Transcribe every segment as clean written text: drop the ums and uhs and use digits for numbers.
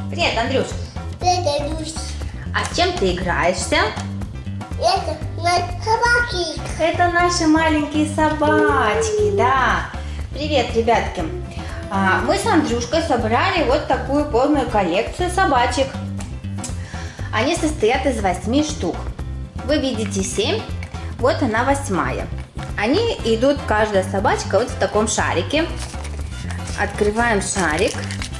Привет, Андрюш. Привет, Андрюш. А с чем ты играешься? Это наши собаки. Это наши маленькие собачки, да. Привет, ребятки. Мы с Андрюшкой собрали вот такую полную коллекцию собачек. Они состоят из 8 штук. Вы видите 7, вот она 8-я. Они идут, каждая собачка, вот в таком шарике. Открываем шарик.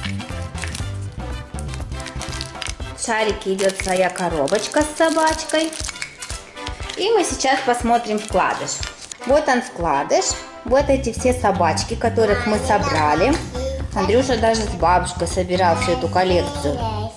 В шарике идет своя коробочка с собачкой. И мы сейчас посмотрим вкладыш. Вот он вкладыш. Вот эти все собачки, которых мы собрали. Андрюша даже с бабушкой собирал всю эту коллекцию.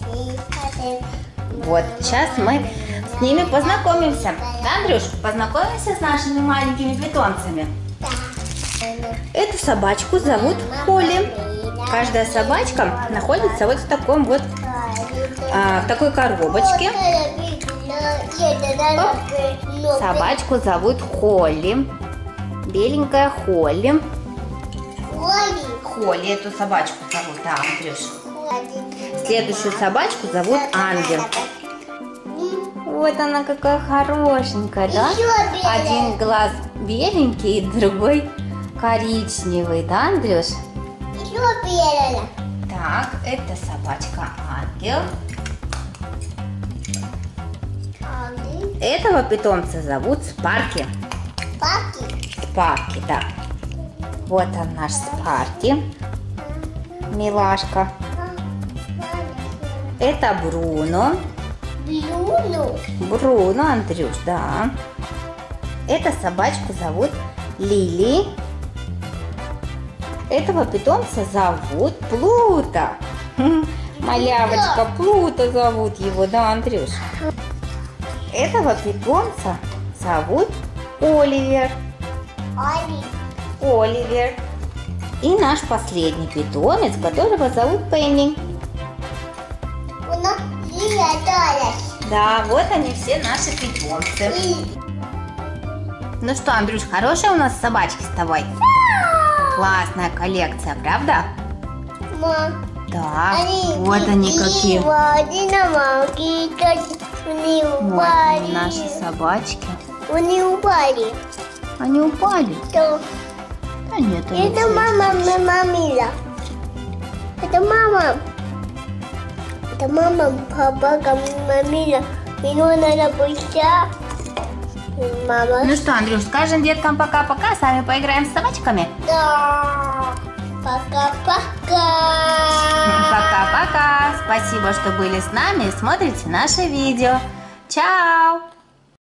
Вот, сейчас мы с ними познакомимся. Да, Андрюш, познакомимся с нашими маленькими питомцами. Эту собачку зовут Холли. Каждая собачка находится вот в таком вот, в такой коробочке. Оп. Собачку зовут Холли. Беленькая Холли. Холли эту собачку зовут, да, Андрюш. Следующую собачку зовут Ангел. Вот она какая хорошенькая, да? Один глаз беленький, другой коричневый, да, Андрюш? Так, это собачка Ангел. Этого питомца зовут Спарки. Спарки, да. Вот он наш Спарки. Милашка. Это Бруно. Бруно, Андрюш, да. Эту собачку зовут Лили. Этого питомца зовут Плуто. Малявочка Плуто зовут его, да, Андрюш? Этого питомца зовут Оливер. Оливер. И наш последний питомец, которого зовут Пенни. Да, вот они все наши питомцы. Ну что, Андрюш, хорошие у нас собачки с тобой? Классная коллекция, правда? Да, вот они какие. Вот они, наши собачки. Они упали. Они упали? Да. Да нет, они Это мама мамила. Это мама. Это мама, папа, мамила. Ему надо пойти. Мама. Ну что, Андрюш, скажем деткам пока-пока, сами поиграем с собачками? Да. Пока-пока. Пока-пока. Спасибо, что были с нами и смотрите наше видео. Чао!